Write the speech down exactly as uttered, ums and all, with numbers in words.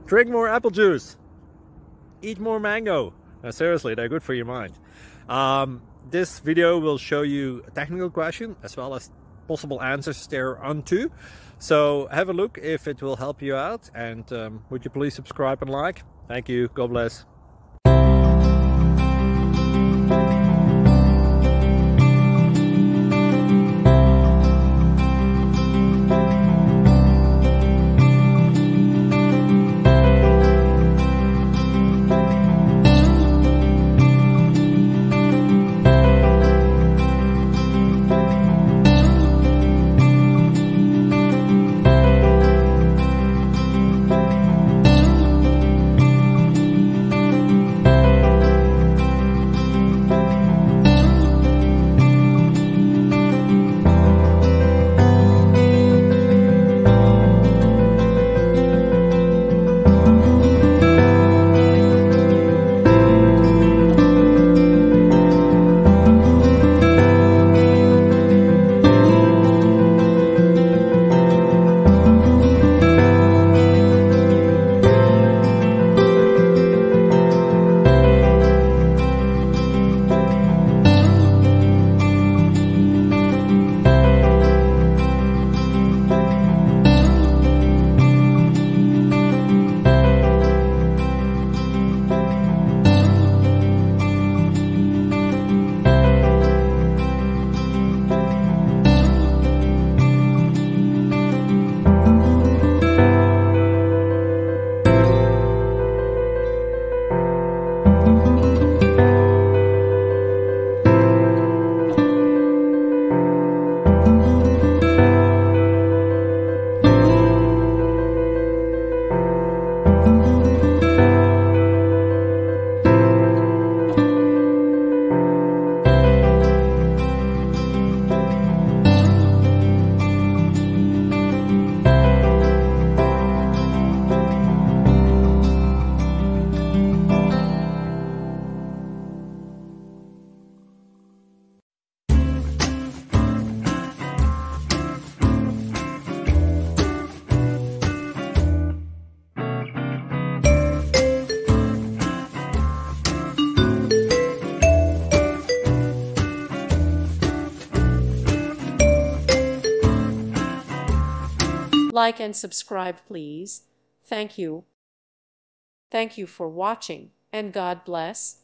Drink more apple juice. Eat more mango. No, seriously, they're good for your mind. Um, this video will show you a technical question as well as possible answers thereunto. So have a look if it will help you out, and um, would you please subscribe and like? Thank you. God bless. Like and subscribe, please. Thank you. Thank you for watching, and God bless.